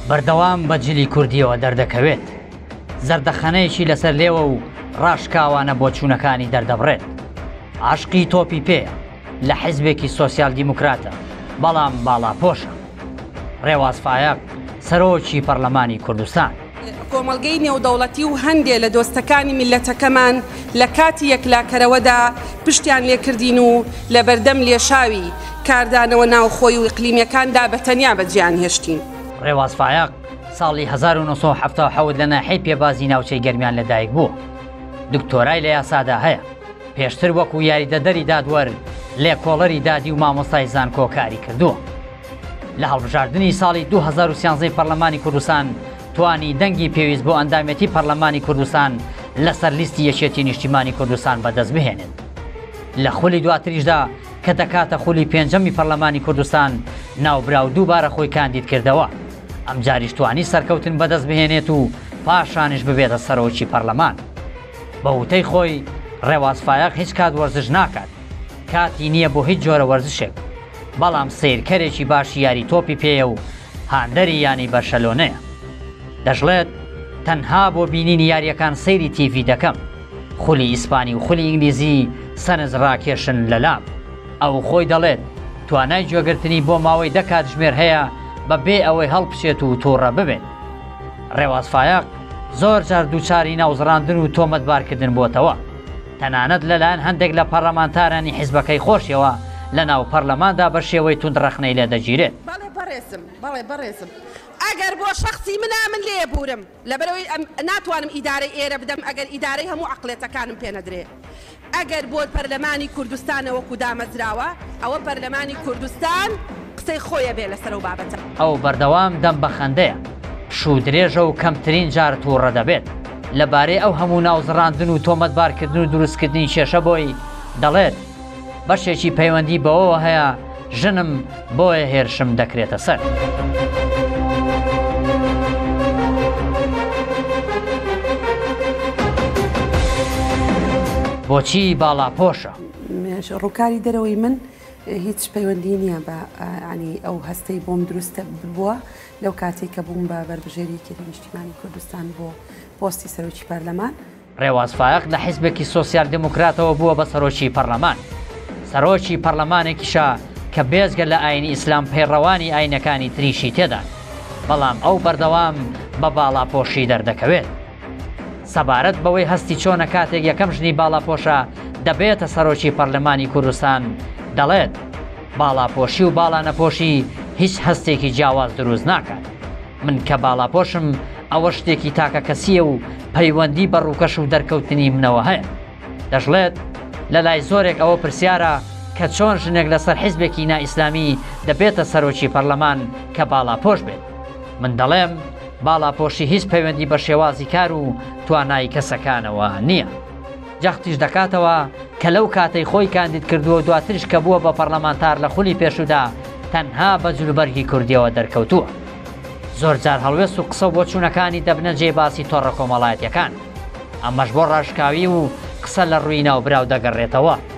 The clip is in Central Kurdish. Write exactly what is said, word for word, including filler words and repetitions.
بەردەوام بە جلی کوردیەوە دەردەکەوێت زەردەخەنەیەکی لەسەر لێوە و ڕاشکاوانە بۆ چوونەکانی دەردەبڕێت عاشقی تۆپی پێیە لە حیزبێکی سۆسیال دیموکراتە بەڵام باڵاپۆشە ڕێواز فایق سەرۆکی پەرلەمانی کوردستان کۆمەڵگەی نێودەوڵەتی و هەندێک لە دۆستەکانی میلەتەکەمان لە کاتی یەکلاکەرەوەدا پشتیان لێکردین و لە بەردەم لێشاوی کاردانەوە ناوخۆی و ئیقلیمیەکاندا بەتەنیا بەجیان هێشتین. ڕێواز فایق ساڵی هەزار و نۆ سەد و حەڤتا و حەوت لە ناحیەی پێبازی ناوچەی گەرمیان لەدایک بوو. دکتۆرای لە یاسادا هەیە. پێشتر وەکو یاریدەدەری دادوەر لێکۆڵەری دادی و مامۆستای زانکۆکاری کردووە. لە هەڵبژاردننی ساڵی دوو هەزار و سیانزەی پەرلەمانی کوردستان توانی دەنگی پێویست بۆ ئەندامەتی پەرلەمانی کوردستان لەسەر لیستی یەکێتی نیشتیمانی کوردستان بەدەست بهێنێت. لە خولی دواتریشدا کە دەکاتە خولی پێنجەمی پەرلەمانی کوردستان ناوبراو دووبارە خۆی کاندید کردەوە. ئەم جاریش توانی سەرکەوتن بەدەست بهێنێت و پاشانش ببێتە سەرۆکی پەرلەمان. بە وتەی خۆی ڕێواز فایق هیچ کات وەرزش ناکات، کاتی نییە بۆ هیچ جۆرە وەرزشێک، بەڵام سیرکەرێکی باشی یاری تۆپی پێیە و هاندەری یانی بەرشەلۆنەیە. دەژڵێت تەنها بۆ بینینی یاریەکان سەیری تیڤی دەکەم، خولی ئیسپانی و خولی ئینگلیزی سەنز ڕاکێشن لەلام. ئەو خۆی دەڵێت توانای گوێگرتنی بۆ ماوەی دە کاتژمێر هەیە بەبێ ئەوەی هەڵبچێت و تۆڕە ببێت. ڕێواز فایق زۆر جار دووچاری ناوزڕاندن و تۆمەتبارکردن بۆتەوە، تەنانەت لەلایەن هەندێک لە پەرلەمانتارانی حیزبەکەی خۆشیەوە لە ناو پەرلەماندا بە شێوەی توندڕەخنەی لێ دەگیرێت. بەڵێ بەڕێزم بەڵێ بەڕێزم ئەگەر بۆ شخصی منە من لێ بورم لەبەرەوەی ناتوانم ئیدارەی ئێرە بدەم ئەگەر ئیدارەی هەموو عەقڵێتەکانم پێ نەدرێ. ئەگەر بۆ پەرلەمانی کوردستانە وەکو دامەزراوە ئەوە پەرلەمانی کوردستان قسەی خۆیە بێ لەسەر و بابەتە. ئەو بەردەوام دەم بە خەندەیە، شوو درێژە و کەمترین جار تووڕە دەبێت. لەبارەی ئەو هەموو ناوزڕاندن و تۆمەتبارکردن و دروستکردنی شێشە بۆی دەڵێت بەشێکی پەیوەندی بەوەوە هەیە ژنم بۆیە هێرشم دەکرێتە سەر. بۆچی باڵاپۆشە؟ ڕووکاری دەرەوەی من هیچ پەیوەندی نییە بە ینی ئەو هەستەی بۆم دروستە بووە لەو کاتێک کە بووم بە بەربژێریەکی نیشتیمانی کوردستان بۆ پۆستی سەرۆکی پەرلەمان. ڕێواز فایق لە حیزبێکی سۆسیال دموکراتەوە بووە بە سەرۆکی پەرلەمان. سەرۆکی پەرلەمانێکیشە کە بێزگە لە ئاینی ئیسلام پەیڕەوانی ئاینەکانی تریشی تێدا، بەڵام ئەو بەردەوام بە باڵاپۆشی دەردەکەوێت. سەبارەت بەوەی هەستی چۆنە کاتێک یەکەم ژنی باڵاپۆشە دەبێتە سەرۆکی پەرلەمانی کوردستان دەڵێت باڵاپۆشی و باڵانەپۆشی هیچ هەستێکی جیاواز دروست ناکات. من کە باڵاپۆشم ئەوە شتێکی تاکە کەسیە و پەیوەندی بە ڕووکەش و دەرکەوتنی منەوە هەیە. دەژڵێت لە لای زۆرێک ئەوە پرسیارە کە چۆن ژنێک لەسەر حیزبێکی نائیسلامی دەبێتە سەرۆکی پەرلەمان کە باڵاپۆش بێت. من دەڵێم باڵاپۆشی هیچ پەیوەندی بە شێوازی کار و توانایی کەسەکانەوە نییە. جەختیش دەکاتەوە کە لەو کاتەی خۆی کاندید کردووە دواتریش کە بووە بە پەرلەمانتار لە خولی پێشودا تەنها بە جلوبەرگی کوردیەوە دەرکەوتووە. زۆر جار هەڵوێست و قسە بۆ چوونەکانی دەبنە جێ باسی تۆڕە کۆمەڵایەتیەکان، ئەمەش بۆ ڕاشکاوی و قسە لە ڕووی ناوبراو دەگەڕێتەوە.